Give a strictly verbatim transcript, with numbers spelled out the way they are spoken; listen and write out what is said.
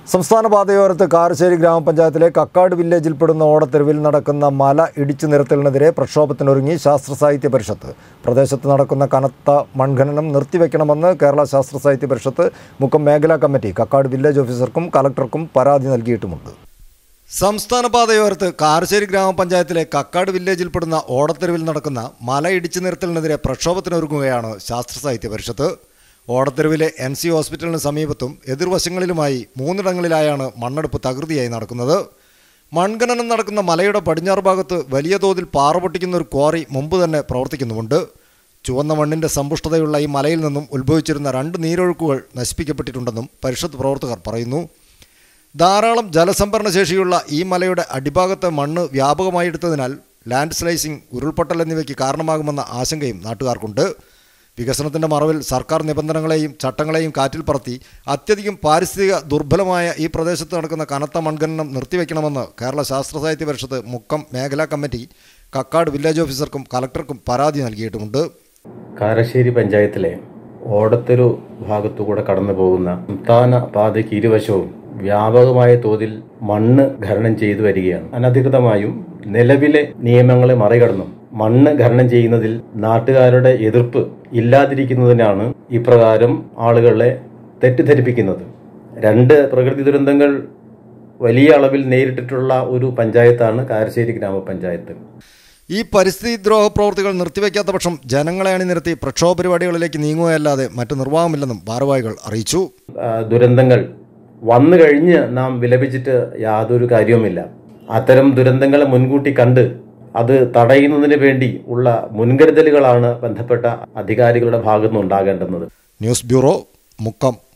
സംസ്ഥാന പാതയോരത്ത് കാരശ്ശേരി ഗ്രാമപഞ്ചായത്തിലെ കക്കാട് വില്ലേജിൽപ്പെടുന്ന ഓടത്തെരുവിൽ നടക്കുന്ന മല ഇടിച്ചു നിരത്തലിനെതിരെ പ്രക്ഷോഭത്തിനൊരുങ്ങി ശാസ്ത്ര സാഹിത്യ പരിഷത്ത്. പ്രദേശത്ത് നടക്കുന്ന കനത്ത മൺഖനനം നിർത്തിവെക്കണമെന്ന് കേരള ശാസ്ത്ര സാഹിത്യ പരിഷത്ത് മുക്കം മേഖലാ കമ്മിറ്റി കക്കാട് വില്ലേജ് ഓഫീസർക്കും കളക്ടർക്കും പരാതി നൽകിയിട്ടുമുണ്ട്. സംസ്ഥാന പാതയോരത്ത് കാരശ്ശേരി ഗ്രാമപഞ്ചായത്തിലെ കക്കാട് വില്ലേജിൽപ്പെടുന്ന ഓടത്തെരുവിൽ നടക്കുന്ന മല ഇടിച്ചു നിരത്തലിനെതിരെ പ്രക്ഷോഭത്തിനൊരുങ്ങുകയാണ് ശാസ്ത്ര സാഹിത്യ പരിഷത്ത്. ഓടത്തെരുവിലെ എൻ സി ഹോസ്പിറ്റലിന് സമീപത്തും എതിർവശങ്ങളിലുമായി മൂന്നിടങ്ങളിലായാണ് മണ്ണെടുപ്പ് തകൃതിയായി നടക്കുന്നത്. മൺഖനനം നടക്കുന്ന മലയുടെ പടിഞ്ഞാറ് ഭാഗത്ത് വലിയ തോതിൽ പാറ പൊട്ടിക്കുന്ന ഒരു ക്വാറി മുമ്പ് തന്നെ പ്രവർത്തിക്കുന്നുമുണ്ട്. ചുവന്ന മണ്ണിൻ്റെ സമ്പുഷ്ടതയുള്ള ഈ മലയിൽ നിന്നും ഉത്ഭവിച്ചിരുന്ന രണ്ട് നീരൊഴുക്കുകൾ നശിപ്പിക്കപ്പെട്ടിട്ടുണ്ടെന്നും പരിഷത്ത് പ്രവർത്തകർ പറയുന്നു. ധാരാളം ജലസംഭരണ ശേഷിയുള്ള ഈ മലയുടെ അടിഭാഗത്തെ മണ്ണ് വ്യാപകമായി എടുത്തതിനാൽ ലാൻഡ് സ്ലൈസിംഗ്, ഉരുൾപൊട്ടൽ എന്നിവയ്ക്ക് കാരണമാകുമെന്ന ആശങ്കയും നാട്ടുകാർക്കുണ്ട്. വികസനത്തിൻ്റെ മറവിൽ സർക്കാർ നിബന്ധനകളെയും ചട്ടങ്ങളെയും കാറ്റിൽ പറത്തി അത്യധികം പാരിസ്ഥിതിക ദുർബലമായ ഈ പ്രദേശത്ത് നടക്കുന്ന കനത്ത മൺഖനനം നിർത്തിവെക്കണമെന്ന് കേരള ശാസ്ത്ര സാഹിത്യ പരിഷത്ത് മുക്കം മേഖലാ കമ്മിറ്റി കക്കാട് വില്ലേജ് ഓഫീസർക്കും കളക്ടർക്കും പരാതി നൽകിയിട്ടുമുണ്ട്. കാരശ്ശേരി പഞ്ചായത്തിലെ ഓടത്തെരു ഭാഗത്തുകൂടെ കടന്നു പോകുന്ന സംസ്ഥാന പാതയ്ക്ക് ഇരുവശവും വ്യാപകമായ തോതിൽ മണ്ണ് ഖനനം ചെയ്തു വരികയാണ്. അനധികൃതമായും നിലവിലെ നിയമങ്ങളെ മറികടന്നും മണ്ണ് ഖനനം ചെയ്യുന്നതിൽ നാട്ടുകാരുടെ എതിർപ്പ് ഇല്ലാതിരിക്കുന്നതിനാണ് ഇപ്രകാരം ആളുകളെ തെറ്റിദ്ധരിപ്പിക്കുന്നത്. രണ്ട് പ്രകൃതി ദുരന്തങ്ങൾ വലിയ അളവിൽ നേരിട്ടിട്ടുള്ള ഒരു പഞ്ചായത്താണ് കാരശ്ശേരി ഗ്രാമപഞ്ചായത്ത്. ഈ പരിസ്ഥിതി ദ്രോഹ പ്രവൃത്തികൾ നിർത്തിവെക്കാത്ത പക്ഷം ജനങ്ങളെ അണിനിരത്തി പ്രക്ഷോഭ പരിപാടികളിലേക്ക് നീങ്ങുകയല്ലാതെ മറ്റു നിർവാഹമില്ലെന്നും ഭാരവാഹികൾ അറിയിച്ചു. ദുരന്തങ്ങൾ വന്നു കഴിഞ്ഞ് നാം വിലപിച്ചിട്ട് യാതൊരു കാര്യവുമില്ല. അത്തരം ദുരന്തങ്ങളെ മുൻകൂട്ടി കണ്ട് അത് തടയുന്നതിന് വേണ്ടി ഉള്ള മുൻകരുതലുകളാണ് ബന്ധപ്പെട്ട അധികാരികളുടെ ഭാഗത്തുനിന്ന് ഉണ്ടാകേണ്ടുന്നത്. News bureau, Mukkam.